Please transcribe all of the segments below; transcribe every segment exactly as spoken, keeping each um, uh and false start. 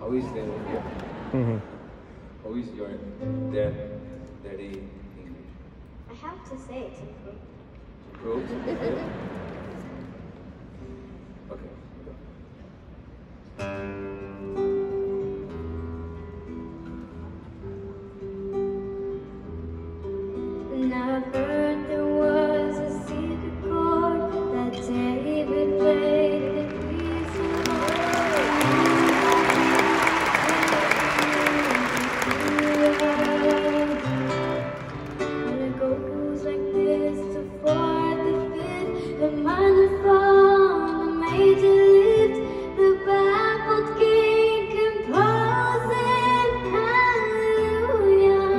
How is the Mm-hmm. How is your dad, daddy English? I have to say it's improved. Improved? Okay. Never there was a secret chord that David played the keys and it goes like this: the fourth, the fifth, the minor fall, the major lift, the baffled king composing hallelujah.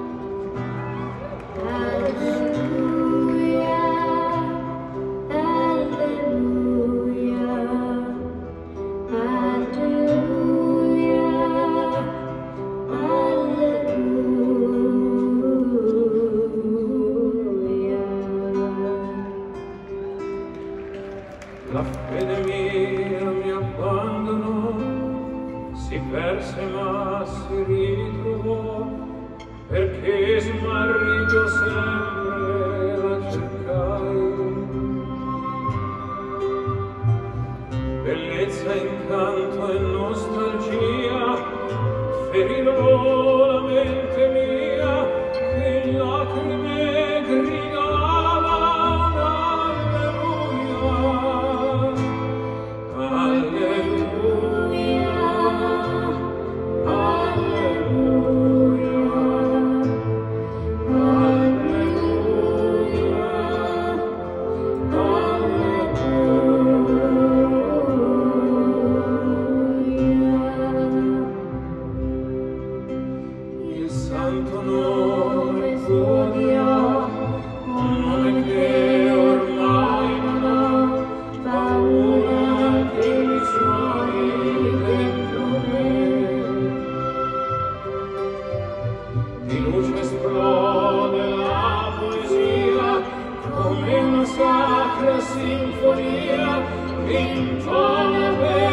Hallelujah, hallelujah, La fede mia mi abbandonò, si perse ma si ritrovò, perché smarrito sempre la cercai. Bellezza, incanto e nostalgia ferirò la mente mia, che in lacrime gridava un'alleluia. Alleluia, il santo nome tuo dirò, un nome che ormai non ho paura che mi suoni dentro me. Di luce esplode la poesia come una sacra sinfonia, intona per